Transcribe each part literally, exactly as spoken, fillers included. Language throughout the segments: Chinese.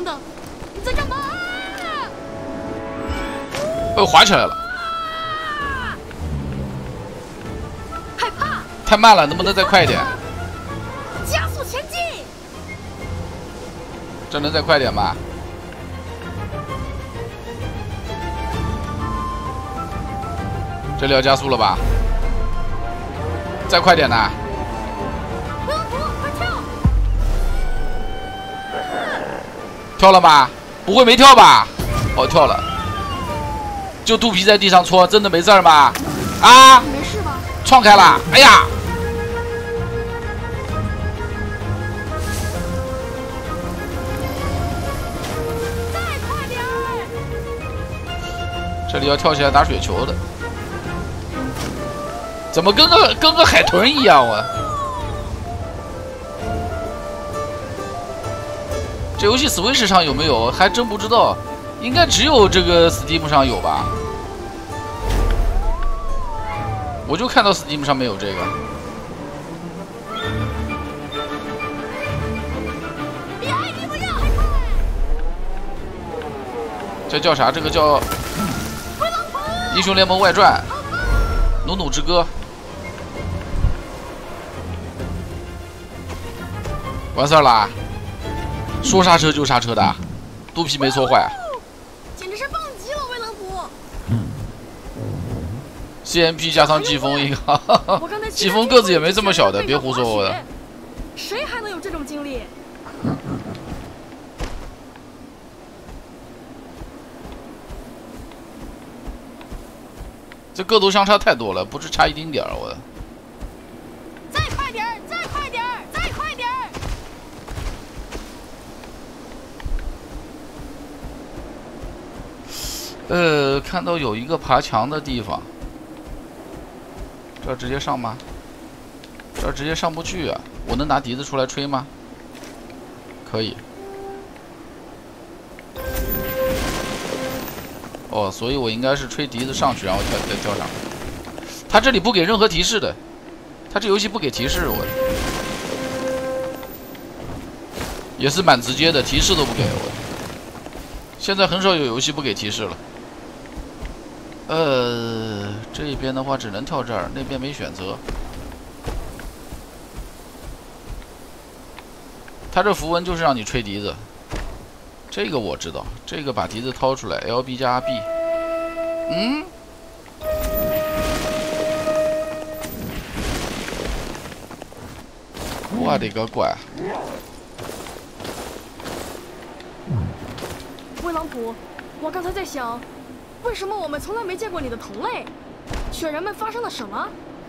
等等，你在干嘛？ 哦，滑起来了。 害怕。 太慢了，能不能再快一点？ 加速前进。 这能再快点吗？这里要加速了吧？再快点呐！ 威龙图，快跳！ 跳了吗？不会没跳吧？哦，跳了。就肚皮在地上搓，真的没事儿吗？啊！ 没事吧？ 撞开了！哎呀！ 再快点儿！ 这里要跳起来打雪球的。怎么跟个跟个海豚一样啊？这游戏 Switch 上有没有？还真不知道，应该只有这个 Steam 上有吧？我就看到 Steam 上面有这个。 比艾迪维亚还快！ 这叫啥？这个叫《英雄联盟外传》《努努之歌》。完事儿啦！说刹车就刹车的，肚皮没搓坏。 简直是棒极了，威冷普！ C M P 加上季风银行，季风个子也没这么小的，别胡说我的。 谁还能有这种经历？ 这个头相差太多了，不是差一丁点儿，我。 再快点儿！再快点儿！再快点儿！ 呃，看到有一个爬墙的地方，这直接上吗？这直接上不去啊！我能拿笛子出来吹吗？可以。哦，所以我应该是吹笛子上去，然后跳再跳上。他这里不给任何提示的，他这游戏不给提示，我也是蛮直接的，提示都不给我。现在很少有游戏不给提示了。呃，这边的话只能跳这儿，那边没选择。他这符文就是让你吹笛子，这个我知道。这个把笛子掏出来 ，L B 加 B。嗯，我的个乖！ 威朗普，我刚才在想，为什么我们从来没见过你的同类？雪人们发生了什么？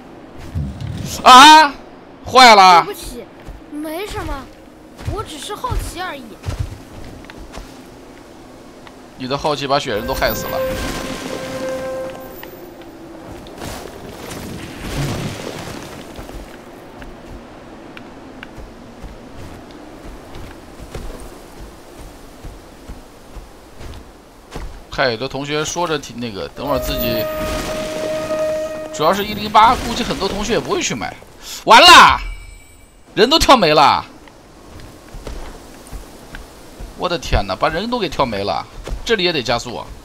啊！坏了！ 对不起，没什么，我只是好奇而已。 你的好奇把雪人都害死了。嗨，有的同学说着挺那个，等会儿自己，主要是一零八，估计很多同学也不会去买。完了，人都跳没了！我的天哪，把人都给跳没了！这里也得加速啊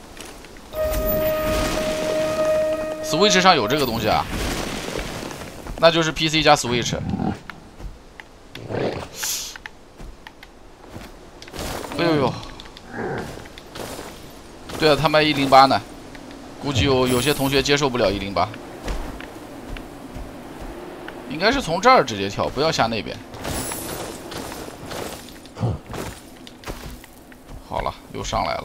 ！Switch 上有这个东西啊？那就是 P C 加 Switch。哎呦呦！对啊，他卖一零八呢，估计有有些同学接受不了一零八，应该是从这儿直接跳，不要下那边。好了，又上来了。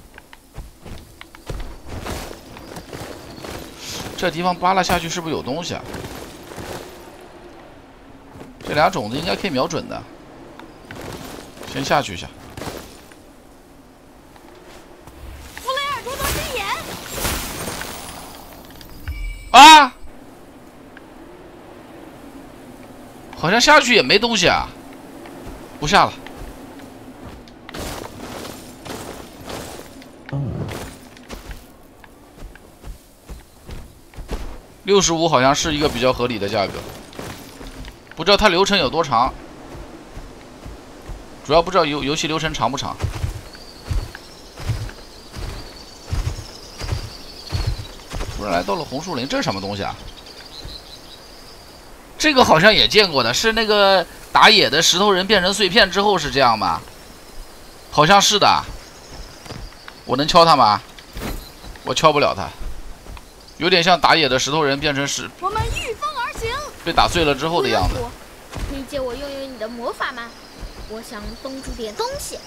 这地方扒拉下去是不是有东西啊？这俩种子应该可以瞄准的，先下去一下。啊！好像下去也没东西啊，不下了。六十五好像是一个比较合理的价格，不知道它流程有多长，主要不知道游游戏流程长不长。 突然来到了红树林，这是什么东西啊？这个好像也见过的，是那个打野的石头人变成碎片之后是这样吗？好像是的。我能敲他吗？我敲不了他，有点像打野的石头人变成石， 我们御风而行， 被打碎了之后的样子。 可以借我用用你的魔法吗？我想冻住点东西。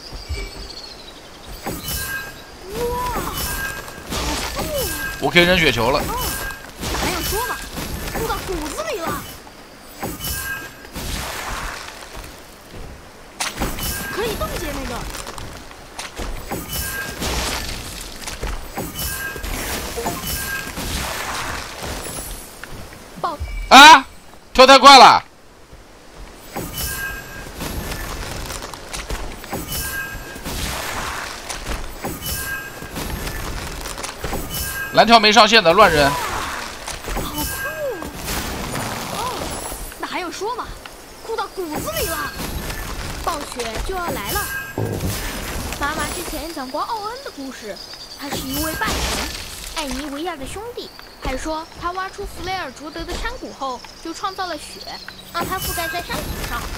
哇，好酷！ 我可以扔雪球了。 嗯，哪样说吧，吐到骨子里了。可以冻结那个。爆！ 啊！跳太快了。蓝跳没上线的乱扔。 好酷！哦，那还用说吗？酷到骨子里了。 暴雪就要来了。妈妈之前讲过奥恩的故事，他是一位半神，艾尼维亚的兄弟，还说他挖出弗雷尔卓德的山谷后，就创造了雪，让它覆盖在山谷上，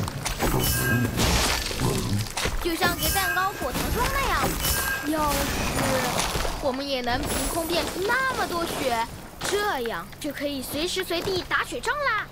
就像给蛋糕裹糖霜那样。要是我们也能凭空变出那么多雪，这样就可以随时随地打雪仗啦。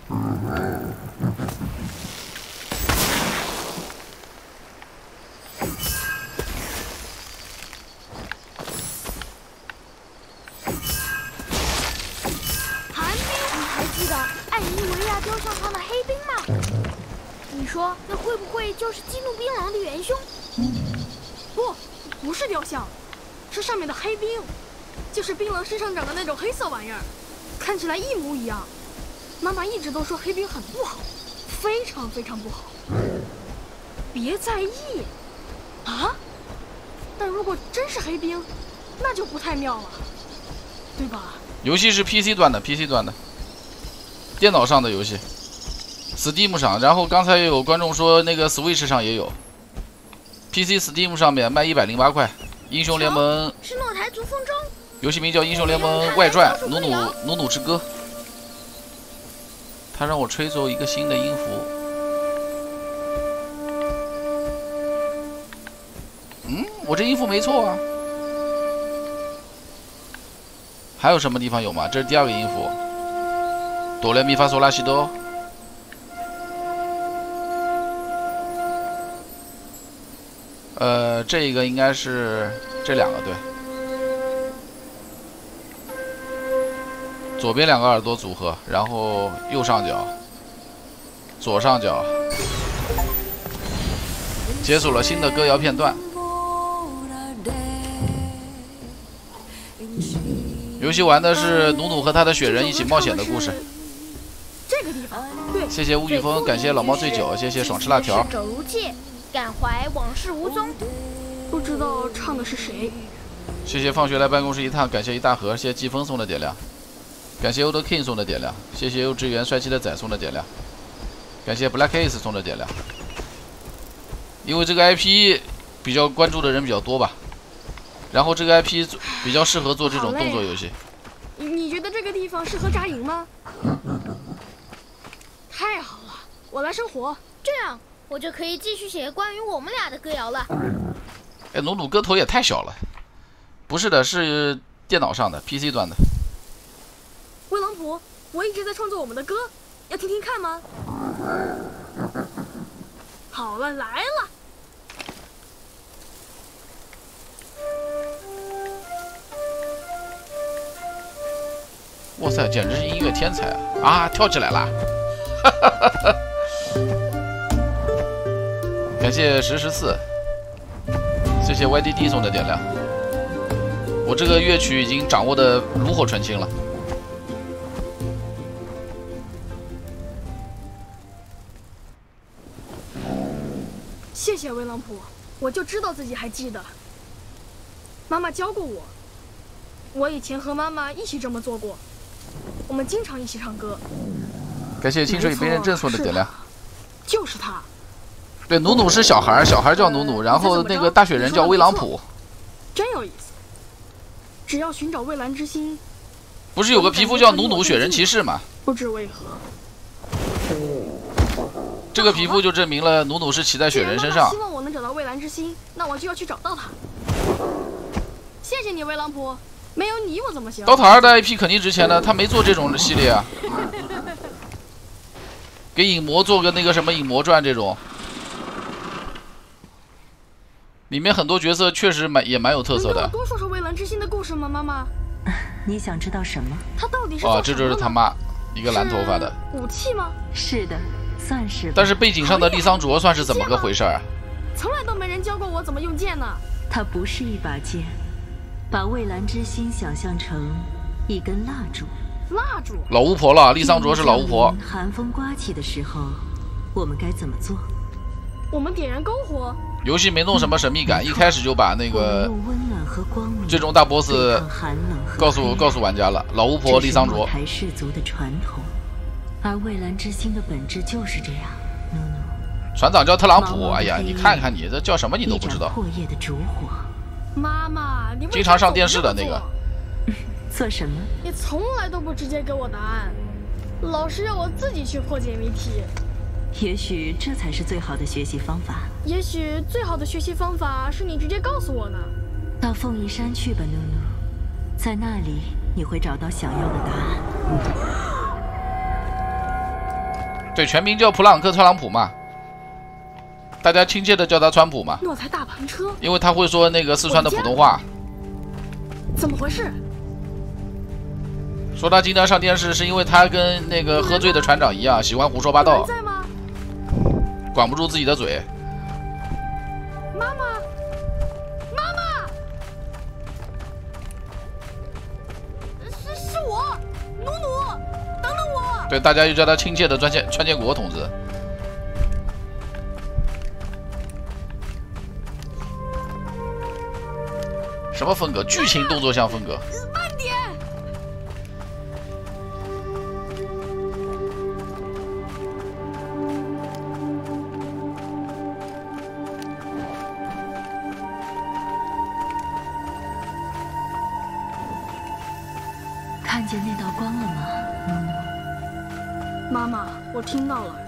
寒冰，你还记得艾尼维亚雕像上的黑冰吗？你说那会不会就是激怒槟榔的元凶？ 不，不是雕像。是上面的黑冰，就是槟榔身上长的那种黑色玩意儿，看起来一模一样。妈妈一直都说黑冰很不好，非常非常不好。别在意啊！但如果真是黑冰，那就不太妙了，对吧？ 游戏是 P C 端的 ，P C 端的，电脑上的游戏 ，Steam 上。然后刚才有观众说那个 Switch 上也有 ，P C Steam 上面卖一百零八块。英雄联盟是诺台族风筝， 游戏名叫《英雄联盟外传：努努努努之歌》。他让我吹奏一个新的音符。嗯，我这音符没错啊。还有什么地方有吗？这是第二个音符，哆来咪发嗦拉西哆。呃，这个应该是这两个对，左边两个耳朵组合，然后右上角、左上角解锁了新的歌谣片段。游戏玩的是努努和他的雪人一起冒险的故事。 这个地方，对。 谢谢吴宇峰，感谢老猫醉酒，谢谢爽吃辣条。 逝者如借，感怀往事无踪。 不知道唱的是谁。 谢谢放学来办公室一趟，感谢一大盒，谢谢季风送的点亮，感谢 Old King 送的点亮，谢谢幼稚园帅气的仔送的点亮，感谢 Black Ace 送的点亮。因为这个 I P 比较关注的人比较多吧，然后这个 I P 比较适合做这种动作游戏。 你你觉得这个地方适合扎营吗？太好了，我来生火， 这样我就可以继续写关于我们俩的歌谣了。 哎，努努歌头也太小了。不是的，是电脑上的 P C 端的。 威朗普，我一直在创作我们的歌，要听听看吗？好了，来了。 哇塞，简直是音乐天才啊！啊，跳起来了！感谢十十四，谢谢 Y D D 送的点亮。我这个乐曲已经掌握的炉火纯青了。 谢谢威朗普，我就知道自己还记得。妈妈教过我，我以前和妈妈一起这么做过，我们经常一起唱歌。 感谢清水与别人赠送的点亮。 就是他。 对，努努是小孩，小孩叫努努，然后那个大雪人叫威朗普。 真有意思。只要寻找蔚蓝之心， 不是有个皮肤叫努努雪人骑士吗？ 不知为何， 这个皮肤就证明了努努是骑在雪人身上。 希望我能找到蔚蓝之心，那我就要去找到它。谢谢你，维朗普，没有你我怎么行？ 刀塔二的 I P 肯定值钱的，他没做这种系列啊。给影魔做个那个什么影魔传这种，里面很多角色确实蛮也蛮有特色的。 能多说说蔚蓝之心的故事吗，妈妈？ 你想知道什么？ 他到底是哦，这就是他妈，一个蓝头发的武器吗？ 是的，算是吧。 但是背景上的利桑卓算是怎么个回事啊？ 从来都没人教过我怎么用剑呢。 它不是一把剑，把蔚蓝之心想象成一根蜡烛。 蜡烛， 老巫婆了，利桑卓是老巫婆。 寒风刮起的时候，我们该怎么做？ 我们点燃篝火。 游戏没弄什么神秘感，一开始就把那个用温暖和光明最终大 boss 告诉告诉玩家了，老巫婆利桑卓。 台氏族的传统，而蔚蓝之心的本质就是这样。努努， 船长叫特朗普，哎呀，你看看你这叫什么你都不知道。 破夜的烛火。 妈妈，你经常上电视的那个。 做什么？ 你从来都不直接给我答案，老是让我自己去破解谜题。 也许这才是最好的学习方法。 也许最好的学习方法是你直接告诉我呢。 到凤翼山去吧，努努，在那里你会找到想要的答案。 对，全名叫普朗克·特朗普嘛，大家亲切的叫他川普嘛。 诺才大篷车， 因为他会说那个四川的普通话。 怎么回事？ 说他经常上电视，是因为他跟那个喝醉的船长一样，喜欢胡说八道， 在吗？ 管不住自己的嘴。 妈妈，妈妈，是是我，努努，等等我。 对，大家就叫他亲切的川建川建国同志。什么风格？剧情动作像风格。 慢点。 看见那道光了吗，努努？ 妈妈，我听到了。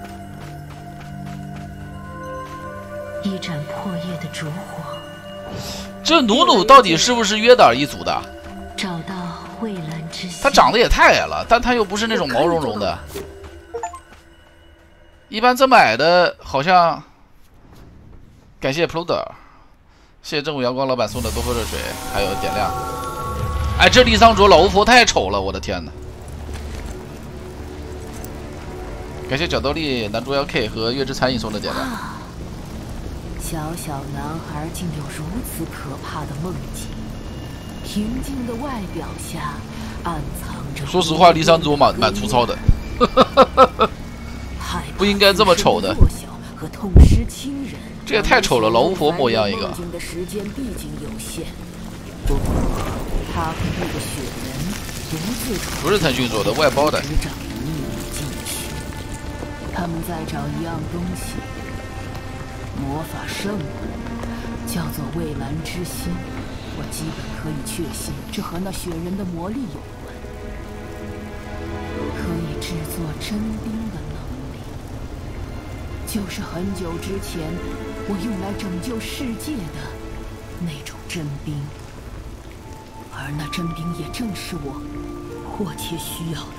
一盏破夜的烛火。 这努努到底是不是约德尔一族的？ 找到蔚蓝之心。 他长得也太矮了，但他又不是那种毛茸茸的。一般这么矮的，好像。感谢 Ploder， 谢谢正午阳光老板送的多喝热水，还有点亮。哎，这利桑卓老巫婆太丑了，我的天哪！感谢角斗力、男主 L K 和月之残影送的点亮。 啊，小小男孩竟有如此可怕的梦境，平静的外表下暗藏着。 说实话，利桑卓蛮蛮粗糙的，不应该这么丑的。 和痛失亲人， 这也太丑了，老巫婆模样一个。 的时间毕竟有限，不过他和那个雪人独自不是腾讯做的，外包的。 执掌秘密禁区，他们在找一样东西，魔法圣物，叫做蔚蓝之心。我基本可以确信，这和那雪人的魔力有关，可以制作真冰的能力，就是很久之前我用来拯救世界的那种真冰。而那真冰也正是我迫切需要的。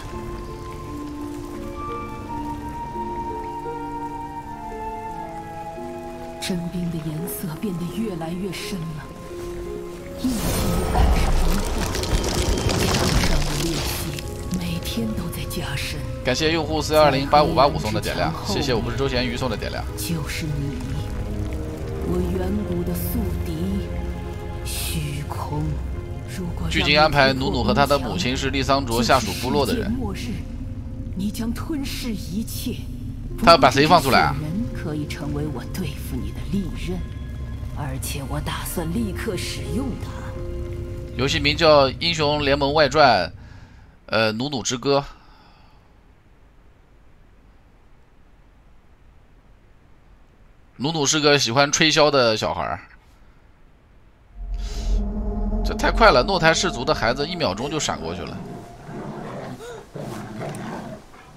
真冰的颜色变得越来越深了，印记也开始融化，墙上的裂隙每天都在加深。 感谢用户四二零八五八五送的点亮，谢谢我不是周咸鱼送的点亮。 就是你，我远古的宿敌，虚空。 剧情安排，努努和他的母亲是利桑卓下属部落的人。 你将吞噬一切。 他要把谁放出来啊？ 人可以成为我对付你的利刃，而且我打算立刻使用它。 游戏名叫《英雄联盟外传》，呃，努努之歌。努努是个喜欢吹箫的小孩儿。这太快了，诺台氏族的孩子一秒钟就闪过去了。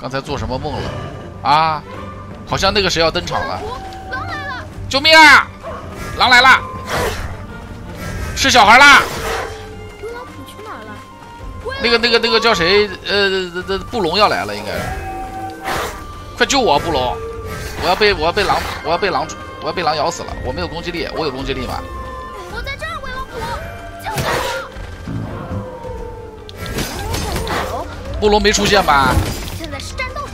刚才做什么梦了？啊，好像那个谁要登场了！ 狼来了！ 救命啊！狼来了！是小孩啦！ 灰狼虎去哪儿了？ 那个、那个、那个叫谁？呃，这这布隆要来了，应该是。快救我，布隆！我要被我要被狼我要被狼我要被狼咬死了！我没有攻击力，我有攻击力吗？ 我在这儿，灰狼虎，救我！ 布隆没出现吧？ 现在是战斗。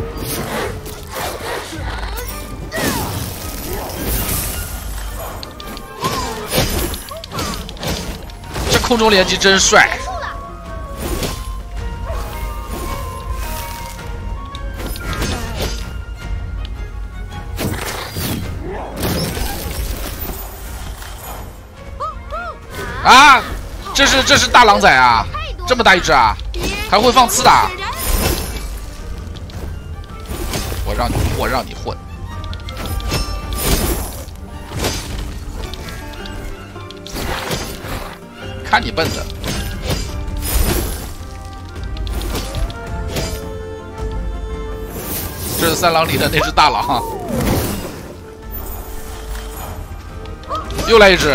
这空中连击真帅！啊！这是这是大狼崽啊！这么大一只啊！还会放刺的！我让你我让你混！看你笨的！这是三狼里的那只大狼，又来一只。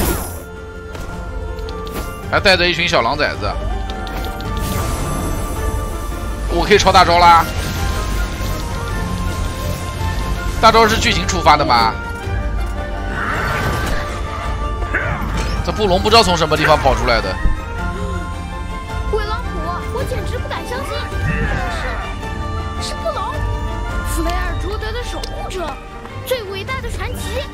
还带着一群小狼崽子，我可以抄大招啦！大招是剧情触发的吗？这布隆不知道从什么地方跑出来的。 灰狼虎，我简直不敢相信，是是布隆，弗雷尔卓德的守护者，最伟大的传奇。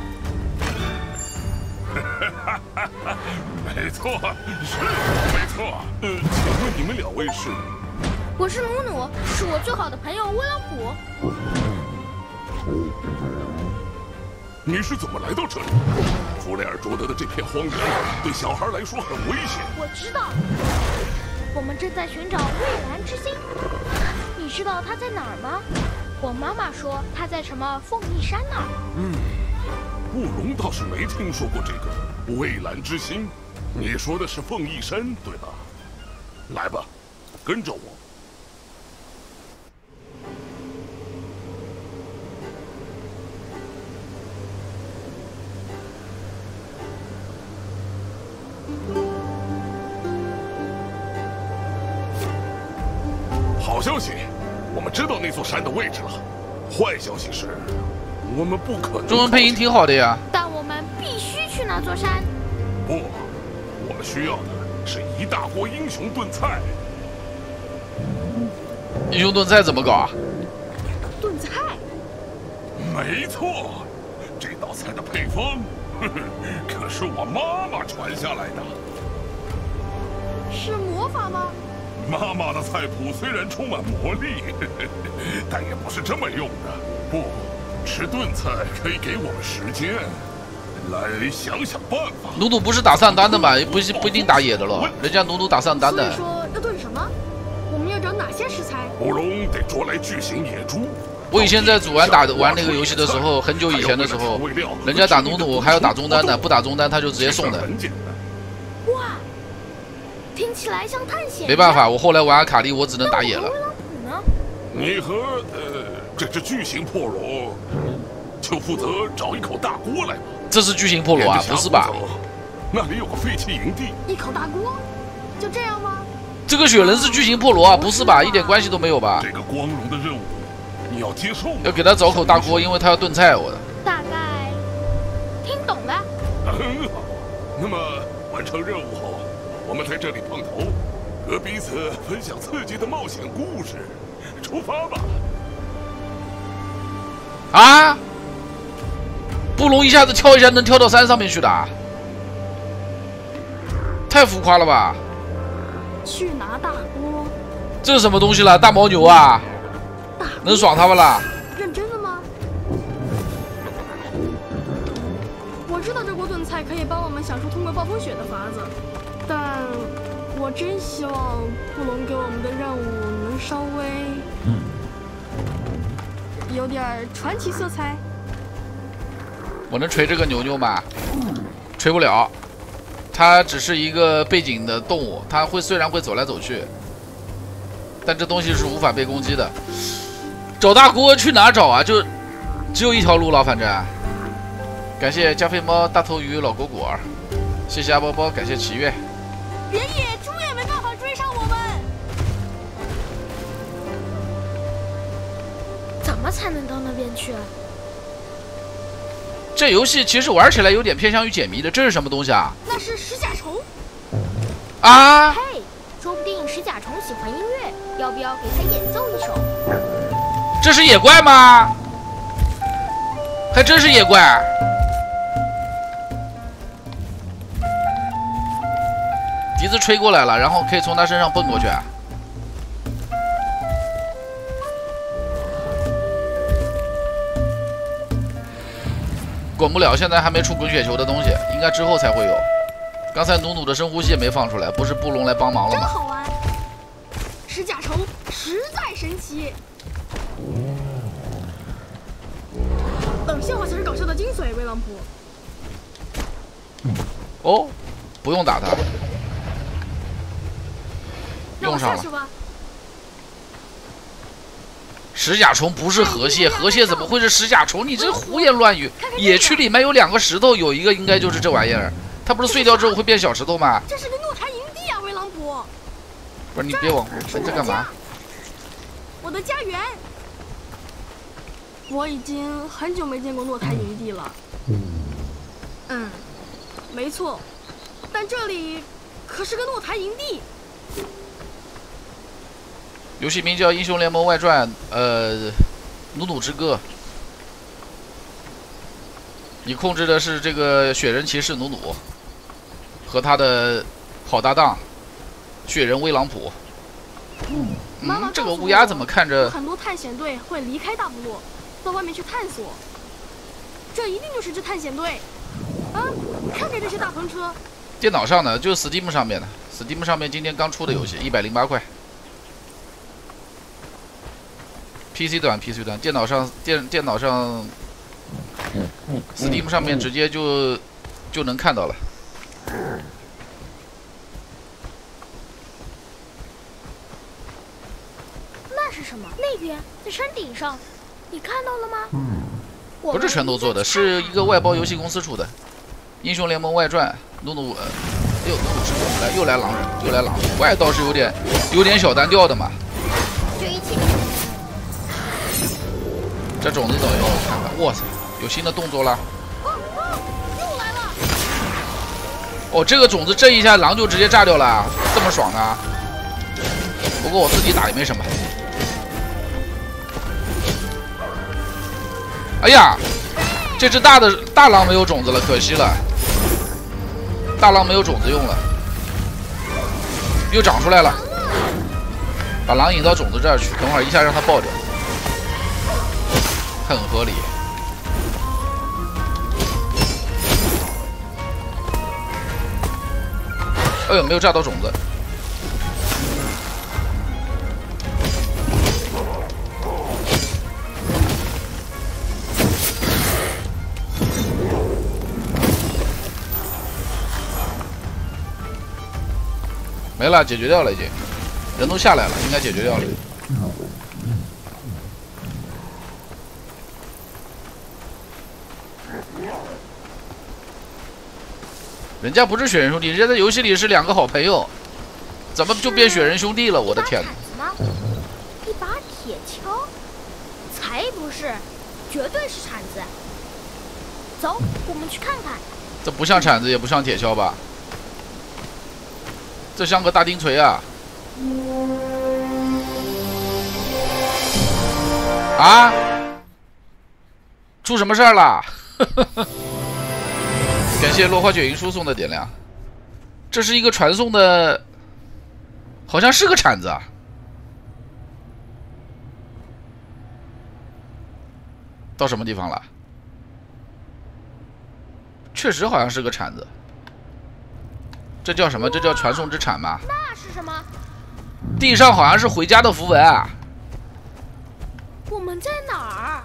没错，是没错。呃，请问你们两位是？ 我是努努，是我最好的朋友灰狼虎。 你是怎么来到这里？弗雷尔卓德的这片荒原对小孩来说很危险。 我知道，我们正在寻找蔚蓝之星。你知道它在哪儿吗？我妈妈说它在什么凤翼山那儿。 嗯，布隆倒是没听说过这个蔚蓝之星。你说的是凤翼山对吧？来吧，跟着我。好消息，我们知道那座山的位置了。坏消息是，我们不可能。 中文配音挺好的呀。 但我们必须去那座山。 不，我们需要的是一大锅英雄炖菜。 英雄炖菜怎么搞啊？ 炖菜？ 没错，这道菜的配方，呵呵，可是我妈妈传下来的。 是魔法吗？ 妈妈的菜谱虽然充满魔力，呵呵，但也不是这么用的。不，吃炖菜可以给我们时间，来想想办法。 努努不是打散单的吗？不不一定打野的了，人家努努打散单的。 所以说要炖什么？我们要找哪些食材？ 布隆得捉来巨型野猪。 我以前在祖安打玩那个游戏的时候，很久以前的时候，人家打努努还要打中单的，不打中单他就直接送的。 哇，听起来像探险。 没办法，我后来玩阿卡丽，我只能打野了。 你和呃这只巨型破龙就负责找一口大锅来吧。 这是巨型破龙啊，不是吧？ 那里有个废弃营地。 一口大锅，就这样吗？ 这个雪人是巨型破龙啊，不是吧？一点关系都没有吧？ 这个光荣的任务，你要接受吗？ 要给他找口大锅，因为他要炖菜，我的。 大概听懂了。 很好，那么完成任务后，我们在这里碰头，和彼此分享刺激的冒险故事。出发吧！ 啊！布隆一下子跳一下能跳到山上面去的，太浮夸了吧！ 去拿大锅？ 这是什么东西了？大牦牛啊！能爽他们啦？ 认真的吗？我知道这锅炖菜可以帮我们想出通过暴风雪的法子，但我真希望布隆给我们的任务能稍微有点传奇色彩。 我能锤这个牛牛吗？锤不了，它只是一个背景的动物，它会虽然会走来走去，但这东西是无法被攻击的。 找大锅去哪找啊？就只有一条路了，反正。感谢加菲猫、大头鱼、老果果，谢谢阿包包，感谢祈月。 原野猪也没办法追上我们。 怎么才能到那边去？ 这游戏其实玩起来有点偏向于解谜的，这是什么东西啊？ 那是石甲虫。 啊！ 嘿，说不定石甲虫喜欢音乐，要不要给它演奏一首？ 这是野怪吗？还真是野怪。笛子吹过来了，然后可以从他身上蹦过去。滚不了，现在还没出滚雪球的东西，应该之后才会有。刚才努努的深呼吸没放出来，不是布隆来帮忙了吗？ 真好玩，石甲虫实在神奇。冷笑话才是搞笑的精髓，威朗普。 哦，不用打他。 让我用上了。 下去吧。 石甲虫不是河蟹，河蟹怎么会是石甲虫？你这胡言乱语！野区里面有两个石头，有一个应该就是这玩意儿。它不是碎掉之后会变小石头吗？ 这是个诺台营地啊，威朗普。 不是你别往，你在干嘛？ 我的家园。我已经很久没见过诺台营地了。嗯，没错，但这里可是个诺台营地。 游戏名叫《英雄联盟外传》，呃，努努之歌。你控制的是这个雪人骑士努努和他的好搭档雪人威朗普。 嗯，妈妈这个乌鸦怎么看着？ 很多探险队会离开大部落，到外面去探索。这一定就是支探险队。啊，看看这些大篷车。 电脑上的，就是 Steam 上面的 ，Steam 上面今天刚出的游戏，一百零八块。P C 端 ，P C 端，电脑上电电脑上 ，Steam 上面直接就就能看到了。 那是什么？那边在山顶上，你看到了吗？ 嗯，不是拳头做的，是一个外包游戏公司出的，《英雄联盟外传》。努努，呃，哎呦，努努是来又来狼人，又来狼人，怪倒是有点有点小单调的嘛。 这一切。 这种子怎么用？我看看，哇塞，有新的动作了！ 哦哦，又来了！ 哦，这个种子震一下，狼就直接炸掉了，这么爽啊！不过我自己打也没什么。哎呀，这只大的大狼没有种子了，可惜了。大狼没有种子用了，又长出来了。把狼引到种子这儿去，等会儿一下让它爆掉。很合理。哎呦，没有炸到种子。没了，解决掉了已经，人都下来了，应该解决掉了。人家不是雪人兄弟，人家在游戏里是两个好朋友，怎么就变雪人兄弟了？我的天哪！ 一把铁锹？才不是，绝对是铲子。走，我们去看看。 这不像铲子，也不像铁锹吧？这像个大钉锤啊！啊？出什么事儿了？感谢落花雪云书送的点亮，这是一个传送的，好像是个铲子啊。到什么地方了？确实好像是个铲子。这叫什么？这叫传送之铲吗？ 那是什么？ 地上好像是回家的符文啊。 我们在哪儿？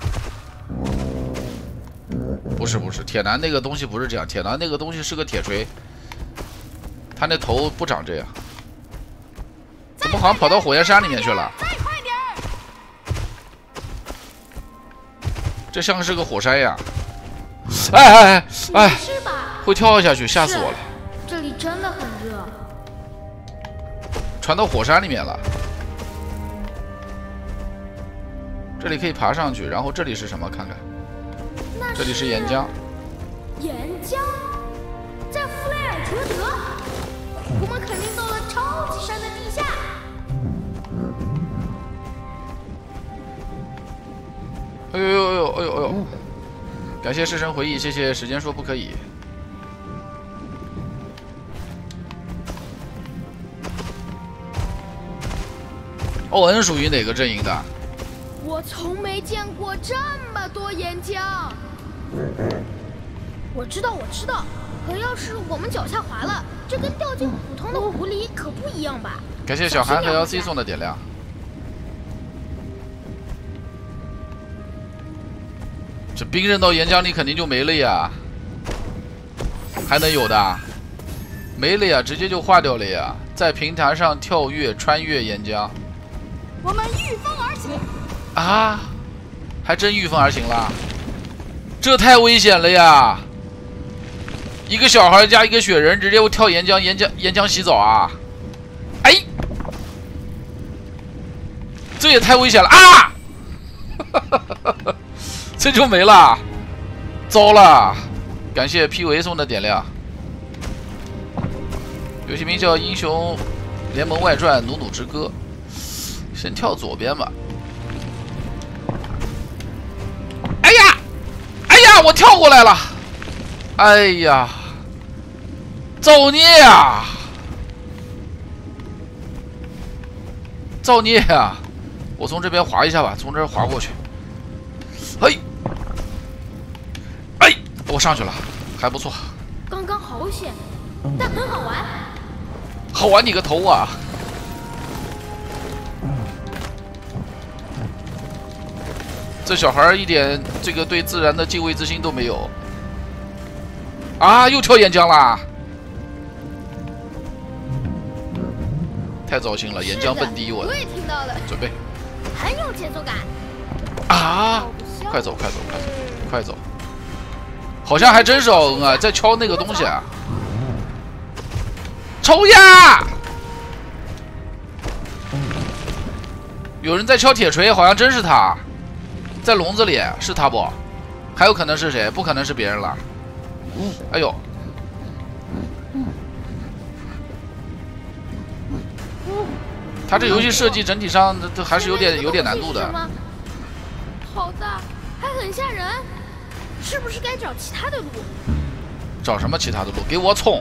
不是不是，铁男那个东西不是这样，铁男那个东西是个铁锤，他那头不长这样。怎么好像跑到火焰山里面去了？ 再快点！ 这像是个火山呀！哎哎哎哎！ 是吧？ 会跳下去，吓死我了！ 这里真的很热， 传到火山里面了。这里可以爬上去，然后这里是什么？看看， 那这里是岩浆。 岩浆在弗莱尔哲德，我们肯定到了超级山的地下。 哎呦呦呦哎呦哎呦！感谢师神回忆，谢谢时间说不可以。欧恩属于哪个阵营的？ 我从没见过这么多岩浆。我知道，我知道。可要是我们脚下滑了，这跟掉进普通的湖里可不一样吧？ 感谢小韩和 L C 送的点亮。这冰扔到岩浆里肯定就没了呀，还能有的？没了呀，直接就化掉了呀。在平台上跳跃，穿越岩浆。 我们御风而行啊！还真御风而行了，这太危险了呀！一个小孩加一个雪人，直接跳岩浆，岩浆岩浆洗澡啊！哎，这也太危险了啊！这就没了，糟了！感谢 P 维送的点亮。游戏名叫《英雄联盟外传：努努之歌》。先跳左边吧。哎呀，哎呀，我跳过来了！哎呀，造孽呀！造孽呀！我从这边滑一下吧，从这儿滑过去。嘿，哎，我上去了，还不错。 刚刚好险，但很好玩。 好玩你个头啊！这小孩一点这个对自然的敬畏之心都没有啊！又跳岩浆啦！太糟心了，岩浆蹦迪我。 我也听到了。 准备。 很有节奏感。 啊！快走，快走，快走，快走！好像还真是奥恩啊，在敲那个东西啊！抽呀！有人在敲铁锤，好像真是他。在笼子里，是他不？还有可能是谁？不可能是别人了。哎呦！他这游戏设计整体上这还是有点有点难度的。 好大，还很吓人，是不是该找其他的路？ 找什么其他的路？给我冲！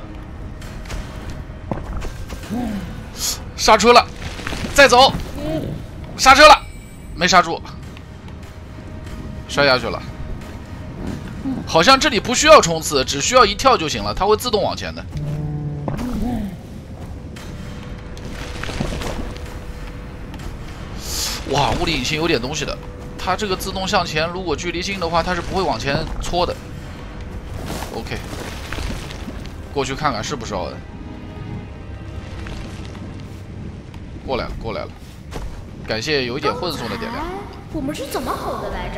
刹车了，再走！刹车了，没刹住。摔下去了，好像这里不需要冲刺，只需要一跳就行了，它会自动往前的。哇，物理引擎有点东西的，它这个自动向前，如果距离近的话，它是不会往前搓的。OK， 过去看看是不是奥恩。过来了，过来了，感谢有一点混送的点亮。 我们是怎么吼的来着？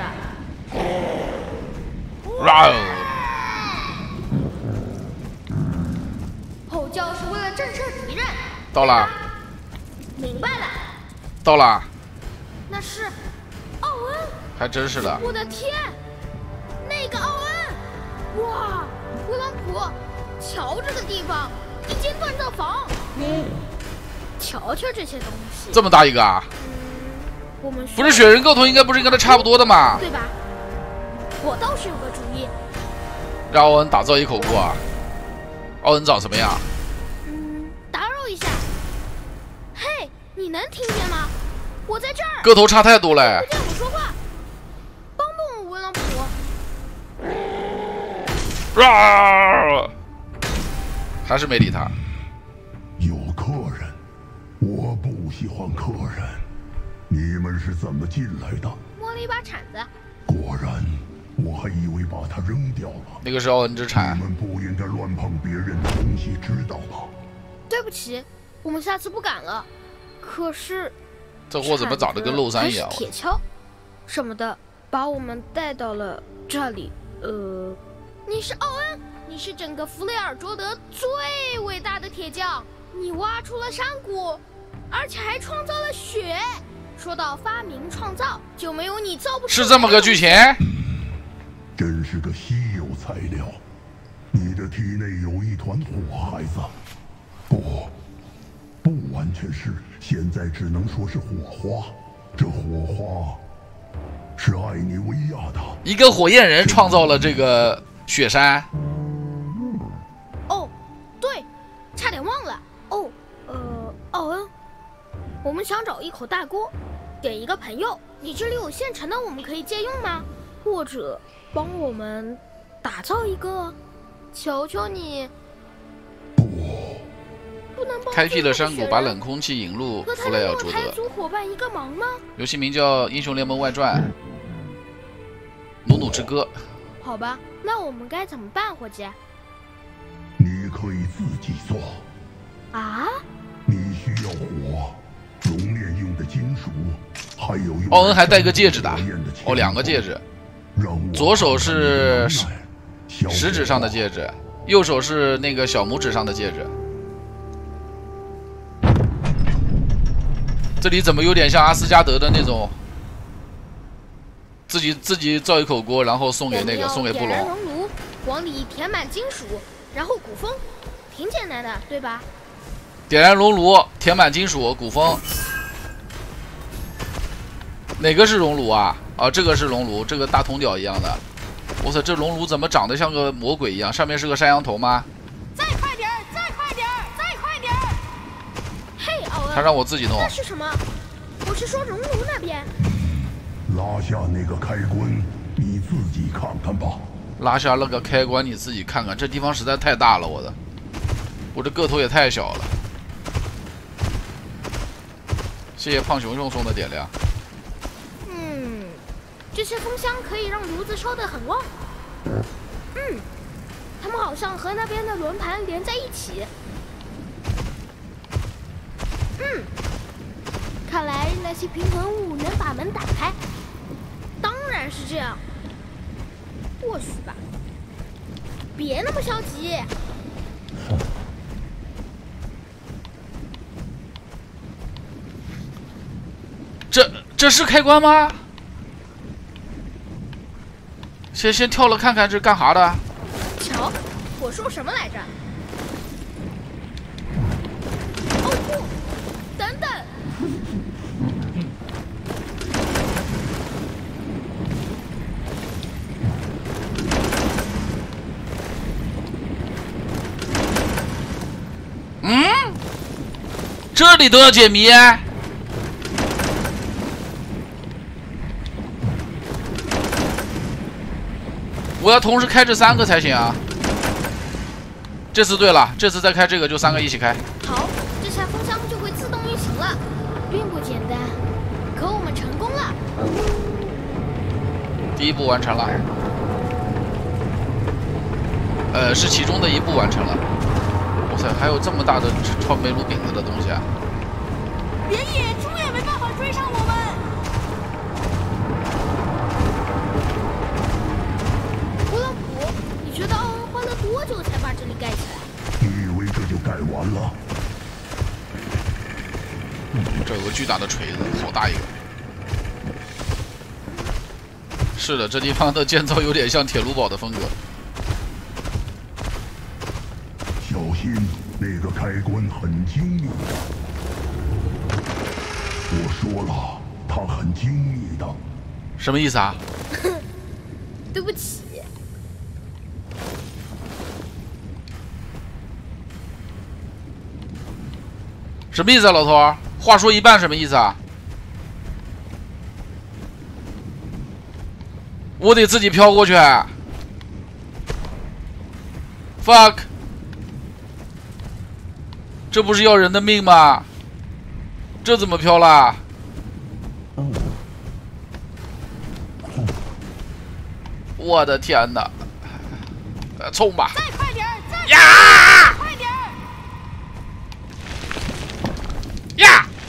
吼叫是为了震慑敌人。 到了。 明白了。 到了。 那是奥恩。 还真是的。 我的天，那个奥恩！哇，威朗普，瞧这个地方，一间锻造房。嗯，瞧瞧这些东西。 这么大一个啊！ 我们不是雪人构图应该不是跟他差不多的吗？ 对吧？我倒是有个主意， 让奥恩打造一口锅啊！奥恩长什么样？ 嗯，打扰一下。嘿，你能听见吗？我在这儿。 个头差太多了。 不见我说话，帮帮我，威朗普。 啊！还是没理他。 有客人，我不喜欢客人。你们是怎么进来的？ 摸了一把铲子。 果然，我还以为把它扔掉了。 那个是奥恩之铲。 你们不应该乱碰别人的东西，知道吧？ 对不起，我们下次不敢了。可是， 这货怎么长得跟漏山一样？ 铁锹什么的，把把我们带到了这里。呃，你是奥恩，你是整个弗雷尔卓德最伟大的铁匠，你挖出了山谷，而且还创造了雪。说到发明创造，就没有你造不出。 是这么个剧情。 真是个稀有材料。你的体内有一团火，孩子。不，不完全是，现在只能说是火花。这火花是艾尼维亚的。 一个火焰人创造了这个雪山。 哦，对，差点忘了。哦，呃，奥恩，我们想找一口大锅，给一个朋友。你这里有现成的，我们可以借用吗？或者帮我们打造一个？求求你！ 不， 不能帮开辟了山谷，把冷空气引入弗雷尔卓德。 组伙伴一个忙吗？ 游戏名叫《英雄联盟外传：努努之歌》。 好吧，那我们该怎么办，伙计？ 你可以自己做。 啊？ 你需要火、熔炼用的金属，还有用奥恩还戴个戒指的，哦，两个戒指，左手是食指上的戒指，右手是那个小拇指上的戒指。这里怎么有点像阿斯加德的那种，自己自己造一口锅，然后送给那个送给布隆。 点燃熔炉，往里填满金属，然后鼓风，挺简单的，对吧？ 点燃熔炉，填满金属，鼓风。哪个是熔炉啊？啊，这个是熔炉，这个大铜屌一样的。我操，这熔炉怎么长得像个魔鬼一样？上面是个山羊头吗？ 再快点儿，再快点儿，再快点儿！ 嘿，奥恩， 他让我自己弄。 那是什么？我是说熔炉那边。 拉下那个开关，你自己看看吧。 拉下那个开关，你自己看看。这地方实在太大了，我的，我这个头也太小了。谢谢胖熊熊送的点亮。 嗯，这些风箱可以让炉子烧得很旺。嗯，它们好像和那边的轮盘连在一起。嗯，看来那些平衡物能把门打开。当然是这样。或许吧。别那么消极。 这这是开关吗？先先跳了看看这干啥的？ 瞧，我说什么来着？哦不，等等！ 嗯，这里都要解谜？我要同时开这三个才行啊！这次对了，这次再开这个就三个一起开。 好，这下风箱就会自动运行了，并不简单，可我们成功了。 第一步完成了，呃，是其中的一步完成了。哇塞，还有这么大的超煤炉饼子的东西啊！ 连野猪也没办法追上我们。 觉得奥恩花了多久才把这里盖起来？ 你以为这就盖完了？ 这有个巨大的锤子，好大一个。是的，这地方的建造有点像铁路堡的风格。 小心，那个开关很精密。我说了，它很精密的。 什么意思啊？ 对不起。 什么意思啊，老头？话说一半什么意思啊？我得自己飘过去。fuck， 这不是要人的命吗？这怎么飘啦？我的天哪！呃，冲吧！ 再快点儿！再呀！ 快点儿！ 呀！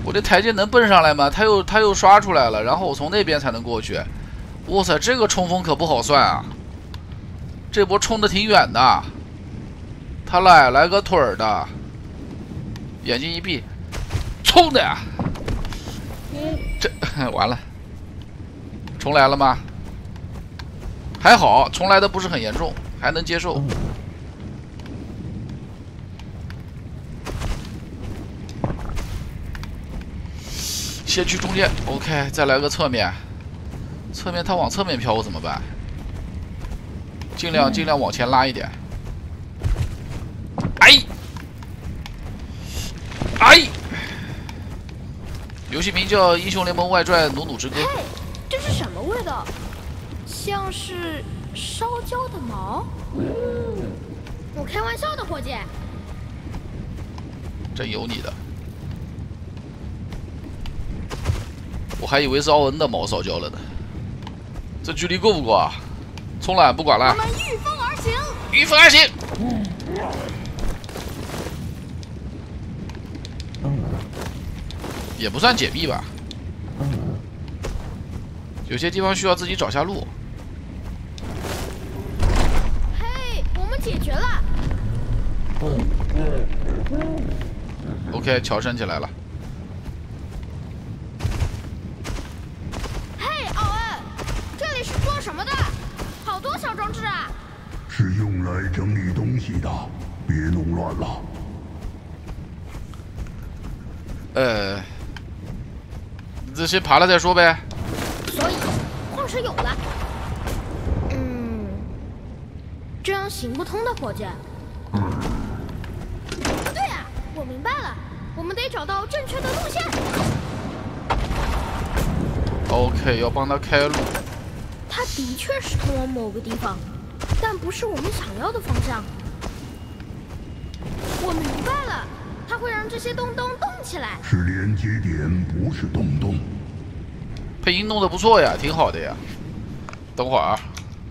我这台阶能蹦上来吗？他又他又刷出来了，然后我从那边才能过去。哇塞，这个冲锋可不好算啊！这波冲的挺远的。他来来个腿儿的，眼睛一闭，冲的呀！这完了，重来了吗？还好，重来的不是很严重，还能接受。先去中间 ，OK， 再来个侧面。侧面他往侧面飘，我怎么办？尽量尽量往前拉一点。哎，哎，游戏名叫《英雄联盟外传：弩弩之歌》。 嘿，这是什么味道？像是烧焦的毛。我开玩笑的，伙计。 真有你的！我还以为是奥恩的毛烧焦了呢。这距离够不够啊？冲了，不管了。 我们御风而行。 御风而行。也不算解密吧。有些地方需要自己找下路。 嘿，我们解决了。 OK， 桥升起来了。 嘿，奥恩，这里是做什么的？好多小装置啊！ 是用来整理东西的，别弄乱了。 呃，这先爬了再说呗。 所以，矿石有了。嗯，这样行不通的，伙计。对呀、啊，我明白了，我们得找到正确的路线。 OK， 要帮他开路。 它的确是通往某个地方，但不是我们想要的方向。我明白了，它会让这些洞洞动起来。 是连接点，不是洞洞。 配音弄得不错呀，挺好的呀。等会儿，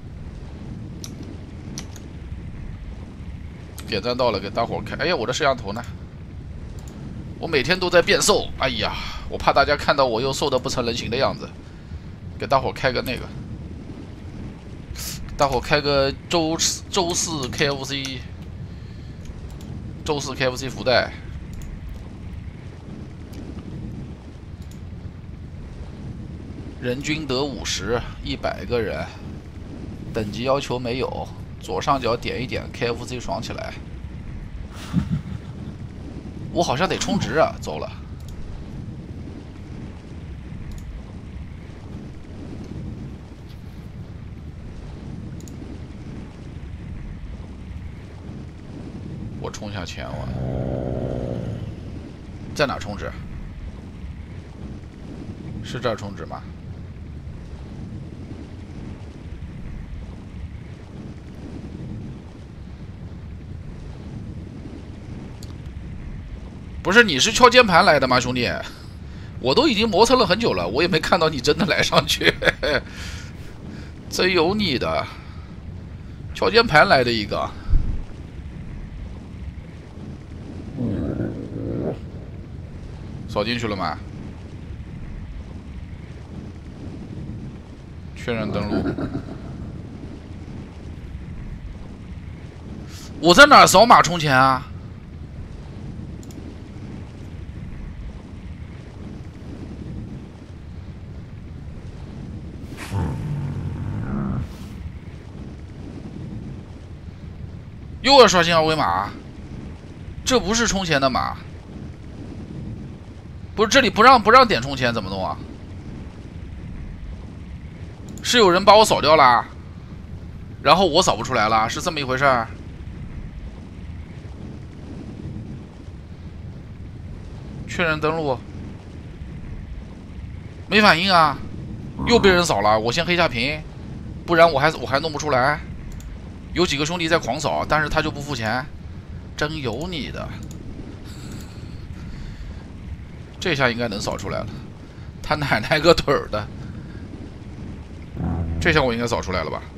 点赞到了，给大伙儿开。哎呀，我的摄像头呢？我每天都在变瘦。哎呀，我怕大家看到我又瘦得不成人形的样子。给大伙儿开个那个，大伙儿开个周周四 K F C， 周四 K F C 福袋。人均得五十，一百个人，等级要求没有。左上角点一点 K F C 爽起来。我好像得充值啊，走了。我充下钱我在哪充值？是这儿充值吗？不是，你是敲键盘来的吗，兄弟？我都已经磨蹭了很久了，我也没看到你真的来上去。真有你的，敲键盘来的一个。扫进去了吗？确认登录。我在哪儿扫码充钱啊？又要刷新二维码？这不是充钱的码。不是，这里不让不让点充钱，怎么弄啊？是有人把我扫掉啦，然后我扫不出来了，是这么一回事儿。确认登录，没反应啊，又被人扫了。我先黑下屏，不然我还我还弄不出来。有几个兄弟在狂扫，但是他就不付钱，真有你的！这下应该能扫出来了，他奶奶个腿儿的！这下我应该扫出来了吧？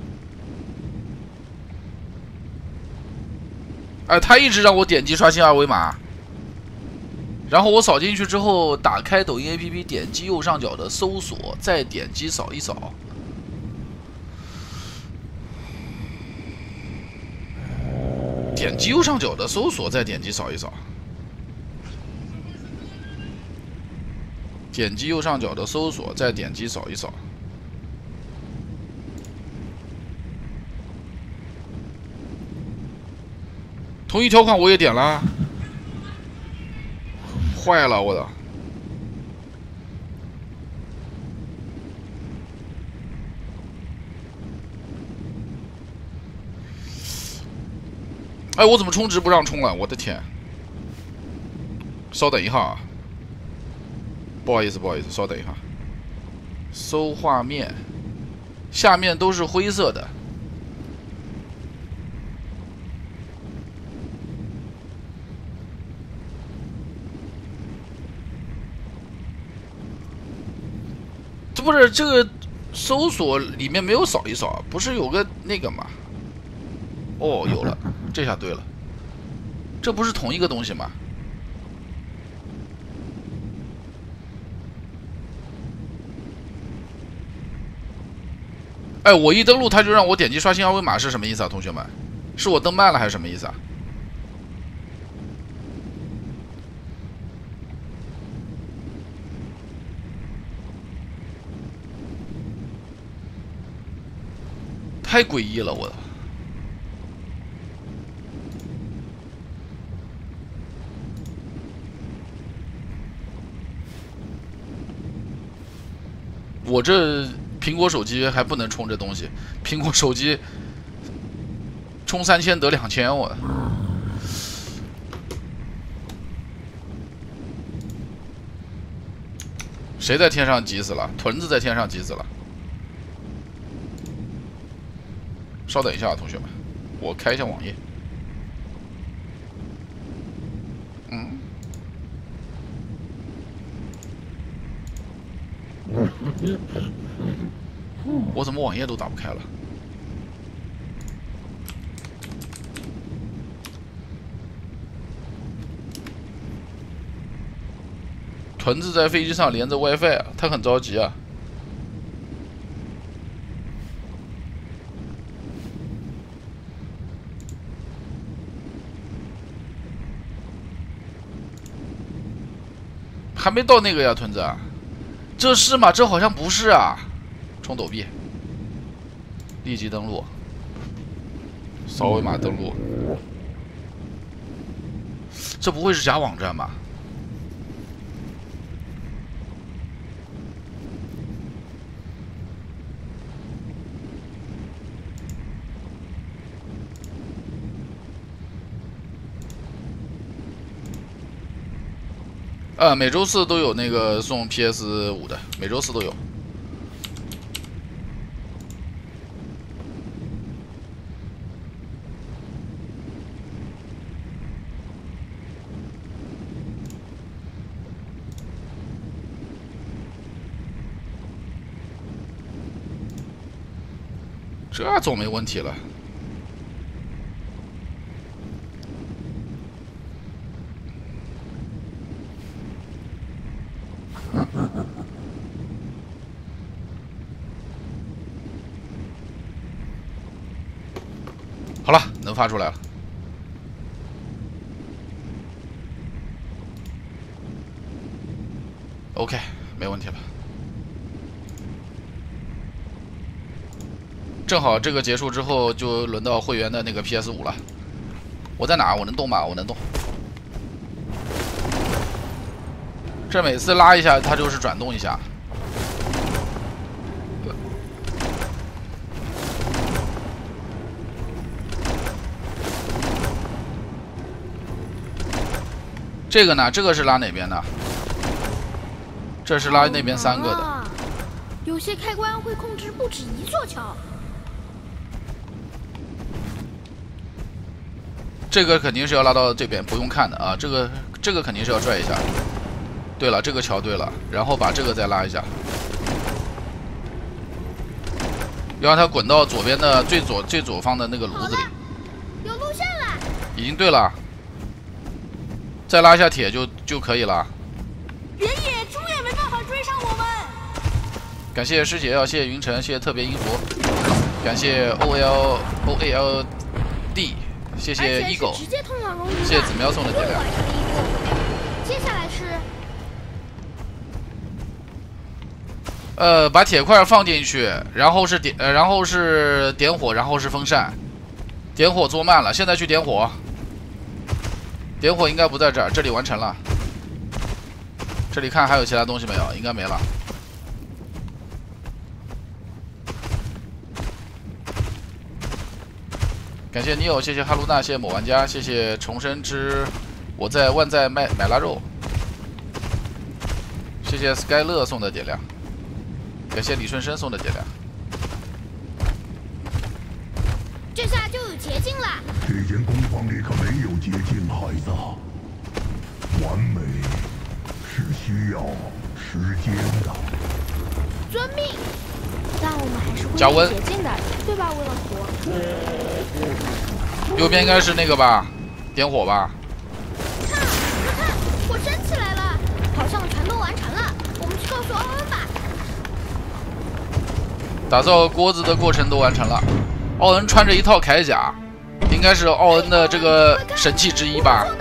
哎，他一直让我点击刷新二维码， 然后我扫进去之后，打开抖音 A P P， 点击右上角的搜索，再点击扫一扫。点击右上角的搜索，再点击扫一扫。点击右上角的搜索，再点击扫一扫。同一条款我也点了，坏了，我的！哎，我怎么充值不让充了？我的天！稍等一下啊，不好意思，不好意思，稍等一下。搜画面，下面都是灰色的。这不是这个搜索里面没有扫一扫，不是有个那个吗？哦，有了，这下对了，这不是同一个东西吗？哎，我一登录他就让我点击刷新二维码是什么意思啊，同学们？是我登慢了还是什么意思啊？太诡异了，我的！我这苹果手机还不能充这东西，苹果手机充三千得两千，我。谁在天上急死了？屯子在天上急死了。稍等一下，同学们，我开一下网页。嗯。我怎么网页都打不开了？屯子在飞机上连着 WiFi 啊，他很着急啊。还没到那个呀，屯子，这是吗？这好像不是啊。充抖币，立即登录，扫尾码登录。这不会是假网站吧？呃，每周四都有那个送 P S 五的，每周四都有。这总没问题了。好了，能发出来了。OK， 没问题了。正好这个结束之后，就轮到会员的那个 P S 五了。我在哪？我能动吗？我能动。这每次拉一下，它就是转动一下。这个呢？这个是拉哪边的？这是拉那边三个的。 啊、有些开关会控制不止一座桥。 这个肯定是要拉到这边，不用看的啊。这个这个肯定是要拽一下。对了，这个桥对了，然后把这个再拉一下，要让它滚到左边的最左最左方的那个炉子里。 有录下来。 已经对了。 再拉一下铁就就可以了。 别野猪也没办法追上我们。 感谢师姐，谢谢云晨，谢谢特别音符，感谢 O L O A L D， 谢谢 Ego， 直接通往龙鱼， 谢谢子喵送的点亮。 接下来是。 呃，把铁块放进去，然后是点，呃，然后是点火，然后是风扇。点火做慢了，现在去点火。点火应该不在这儿，这里完成了。这里看还有其他东西没有？应该没了。感谢 Neo， 谢谢哈鲁娜，谢谢某玩家，谢谢重生之我在万载卖买腊肉，谢谢 Sky 乐送的点亮。 感谢李顺生送的点亮， 这下就有捷径了。 这间工坊里可没有捷径，孩子。完美是需要时间的。 遵命。但我们还是会加温捷径的，对吧，威朗图？ 右边应该是那个吧，点火吧。 看，快看，火升起来了，好像全都完成了。我们去告诉奥恩吧。 打造锅子的过程都完成了，奥恩穿着一套铠甲，应该是奥恩的这个神器之一吧。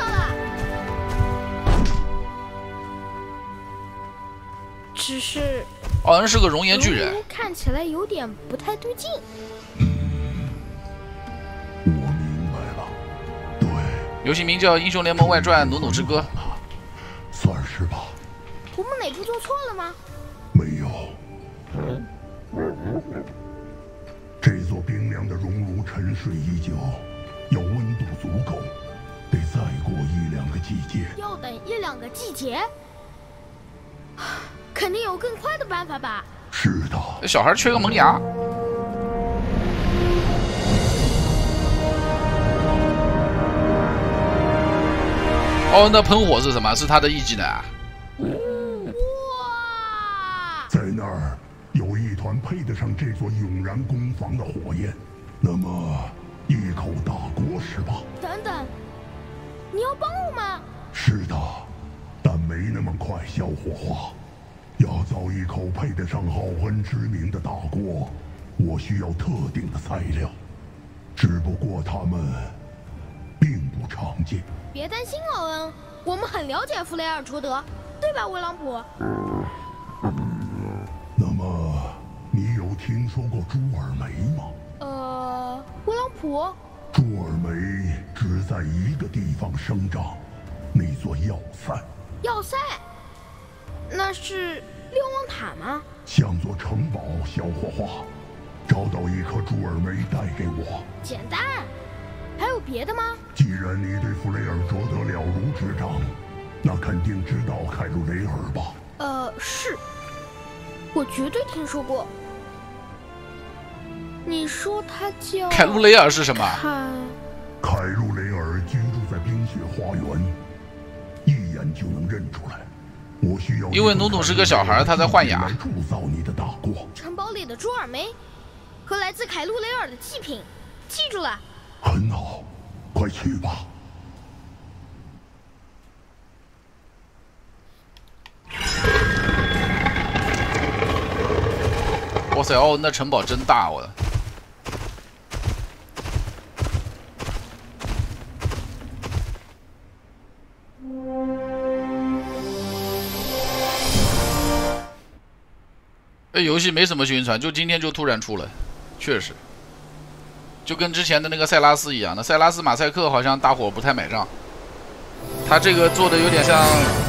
只是奥恩是个熔岩巨人， 看起来有点不太对劲。 我明白了，对， 游戏名叫《英雄联盟外传：努努之歌》， 算是吧。 我们哪步做错了吗？ 没有。 这座冰凉的熔炉沉睡已久，要温度足够，得再过一两个季节。 要等一两个季节？肯定有更快的办法吧？ 是的。 这小孩缺个门牙。奥恩的喷火是什么？是他的 E 技能啊？ 哇！ 在那儿。 有一团配得上这座永燃工坊的火焰，那么一口大锅是吧？ 等等，你要帮我吗？ 是的，但没那么快消火化。要造一口配得上浩恩之名的大锅，我需要特定的材料，只不过它们并不常见。 别担心，奥恩，我们很了解弗雷尔卓德，对吧，威朗普？ 那么，你有听说过朱尔梅吗？ 呃，威朗普。 朱尔梅只在一个地方生长，那座要塞。 要塞？那是瞭望塔吗？ 像座城堡小火花，找到一颗朱尔梅带给我。 简单。还有别的吗？ 既然你对弗雷尔卓德了如指掌，那肯定知道凯鲁雷尔吧？ 呃，是。 我绝对听说过。你说他叫凯路雷尔是什么？ 凯路雷尔居住在冰雪花园，一眼就能认出来。我需要。 因为努努是个小孩，他在换牙。 铸造你的大锅。 城堡里的朱尔梅和来自凯路雷尔的祭品，记住了。 很好，快去吧。 哇塞，奥恩的城堡真大，我的。这游戏没什么宣传，就今天就突然出了，确实，就跟之前的那个塞拉斯一样的，塞拉斯马赛克好像大伙不太买账，他这个做的有点像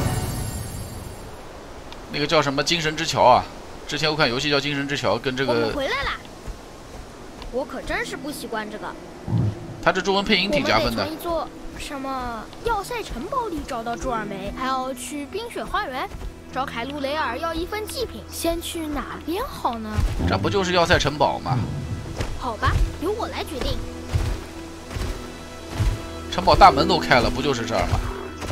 那个叫什么精神之桥啊。 之前有款游戏叫《精神之桥》，跟这个。 我们回来啦！我可真是不习惯这个。 他这中文配音挺加分的。 我们得从一座什么要塞城堡里找到朱尔梅，还要去冰雪花园找凯路雷尔要一份祭品。先去哪边好呢？ 这不就是要塞城堡吗？ 好吧，由我来决定。 城堡大门都开了，不就是这儿吗？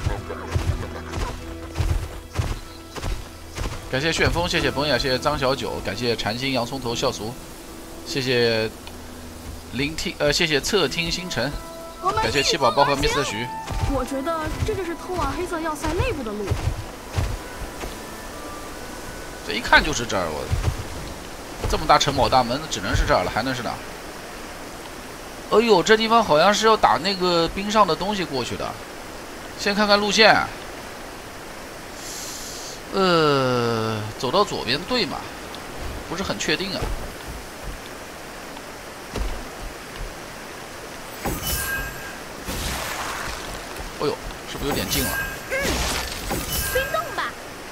感谢旋风，谢谢崩雅，谢谢张小九，感谢禅心洋葱头笑俗，谢谢聆听，呃，谢谢侧听星辰， 感谢七宝宝和 Mister 徐。 我觉得这就是通往黑色要塞内部的路。 这一看就是这儿，我这么大城堡大门，只能是这儿了，还能是哪？哎呦，这地方好像是要打那个冰上的东西过去的。先看看路线。呃，走到左边对吗？不是很确定啊。哎呦，是不是有点近了？ 嗯，冰冻吧。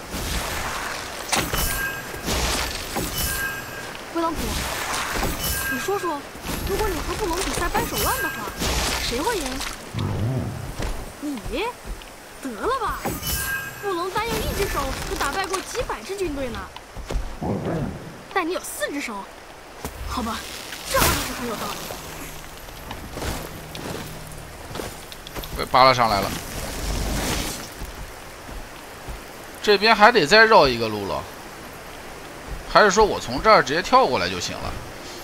威朗普，你说说，如果你和布隆比赛掰手腕的话，谁会赢？你？得了吧！布隆单用一只手就打败过几百支军队呢。但你有四只手，好吧，这好像是很有道理。 被扒拉上来了，这边还得再绕一个路了，还是说我从这儿直接跳过来就行了？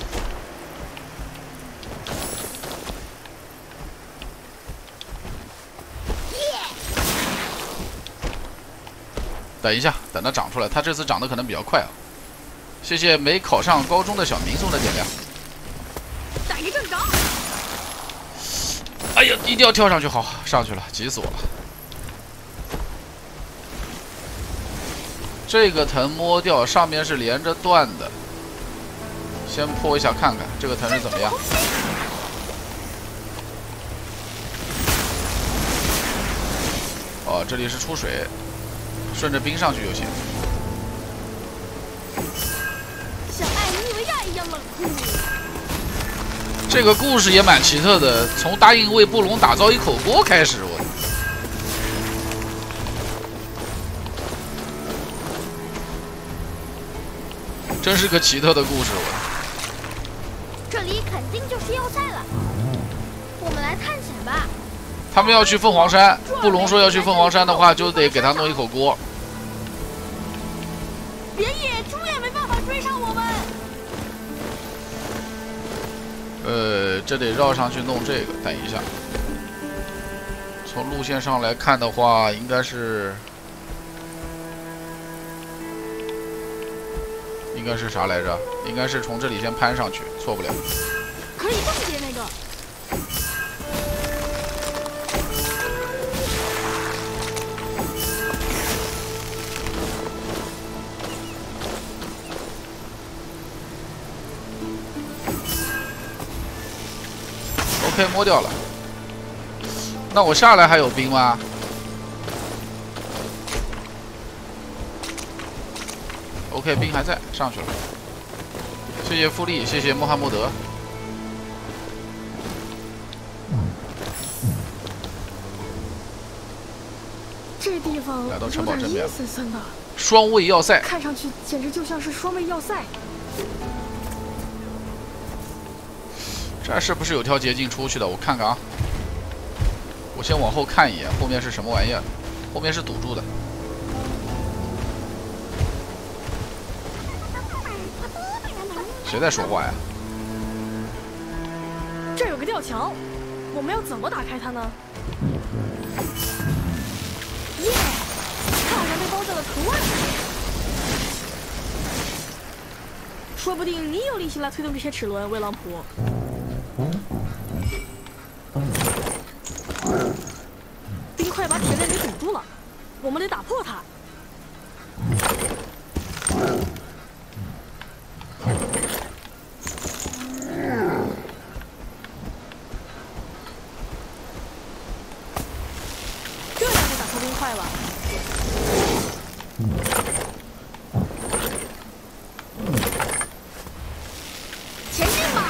等一下，等它长出来，它这次长得可能比较快啊。谢谢没考上高中的小明送的点亮。 打一阵仗。 哎呀，一定要跳上去，好，上去了，急死我了。这个藤摸掉，上面是连着断的。先破一下看看，这个藤是怎么样？哦，这里是出水，顺着冰上去就行。 像艾尼维亚一样冷酷。 这个故事也蛮奇特的，从答应为布隆打造一口锅开始，我真是个奇特的故事。我这里肯定就是要塞了，我们来探险吧。 他们要去凤凰山，布隆说要去凤凰山的话，就得给他弄一口锅。 连野猪也没办法追上我们。 呃，这得绕上去弄这个。等一下，从路线上来看的话，应该是，应该是啥来着？应该是从这里先攀上去，错不了。 可以冻结那个。 OK， 摸掉了。那我下来还有兵吗？OK， 兵还在，上去了。谢谢富力，谢谢穆罕默德。 这地方来到城堡这边阴森森的， 双卫要塞， 看上去简直就像是双卫要塞。 这是不是有条捷径出去的？我看看啊。我先往后看一眼，后面是什么玩意儿？后面是堵住的。谁在说话呀？ 这有个吊桥，我们要怎么打开它呢？耶！看我们被包在了藤蔓里，说不定你有力气来推动这些齿轮，威朗普。冰块把铁链给堵住了，我们得打破它。这样就打破冰块了。前进吧！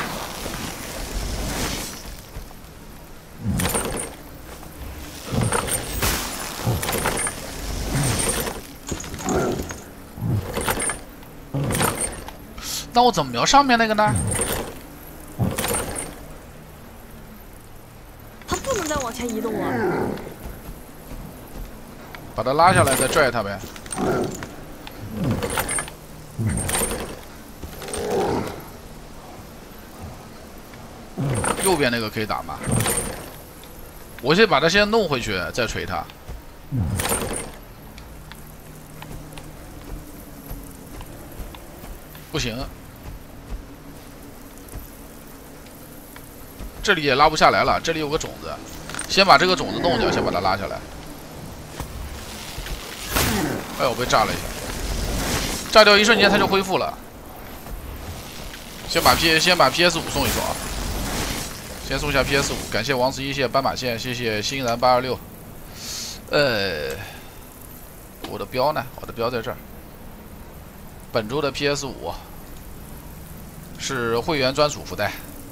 那我怎么瞄上面那个呢？ 它不能再往前移动了。 把它拉下来再拽它呗。右边那个可以打吗？ 我先把它先弄回去，再锤它。不行，这里也拉不下来了。这里有个种子，先把这个种子弄掉，先把它拉下来。哎呦，我被炸了一下，炸掉一瞬间它就恢复了。先把 P 先把 P S 五送一送啊，先送下 P S 五，感谢王子一谢斑马线，谢谢欣然八二六。呃，我的标呢？我的标在这儿。本周的 P S 五是会员专属福袋，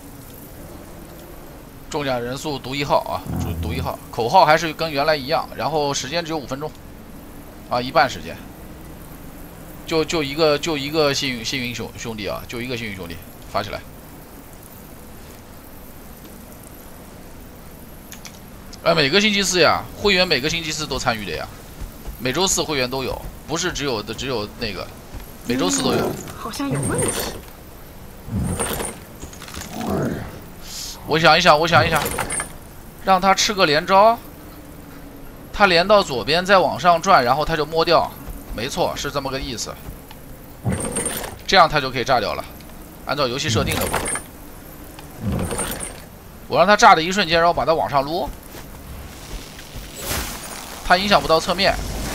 中奖人数独一号啊，独一号，口号还是跟原来一样，然后时间只有五分钟，啊，一半时间，就就一个就一个幸运幸运兄兄弟啊，就一个幸运兄弟发起来。哎，每个星期四呀，会员每个星期四都参与的呀，每周四会员都有，不是只有的只有那个。每周四都有， 嗯、好像有问题。 我想一想，我想一想，让他吃个连招，他连到左边再往上转，然后他就摸掉，没错，是这么个意思。这样他就可以炸掉了，按照游戏设定的话，我让他炸的一瞬间，然后把它往上撸，他影响不到侧面。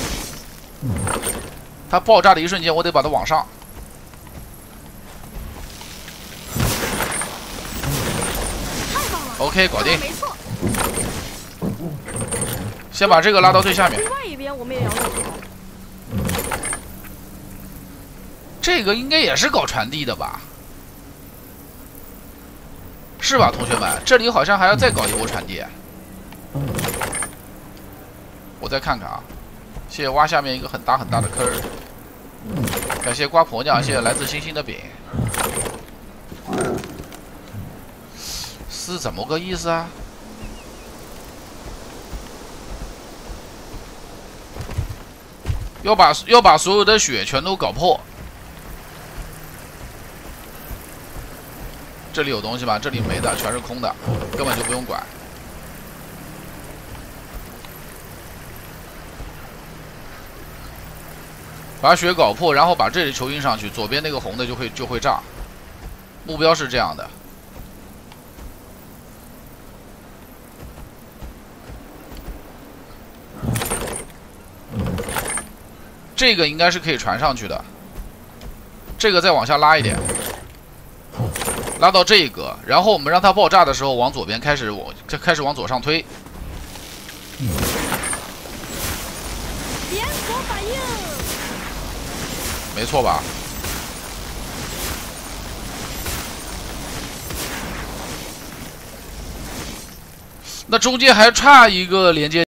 它爆炸的一瞬间，我得把它往上。 太棒了 OK， 搞定。 没错。 先把这个拉到最下面。 另外一边我们也要弄。 这个应该也是搞传递的吧？是吧，同学们？这里好像还要再搞一波传递。我再看看啊。谢谢挖下面一个很大很大的坑，感谢瓜婆娘，谢谢来自星星的饼，是怎么个意思啊？要把要把所有的血全都搞破。这里有东西吗？这里没的，全是空的，根本就不用管。把血搞破，然后把这里球运上去，左边那个红的就会就会炸。目标是这样的。这个应该是可以传上去的。这个再往下拉一点，拉到这个，然后我们让它爆炸的时候往左边开始往开始往左上推。 连锁反应。 没错吧？那中间还差一个连接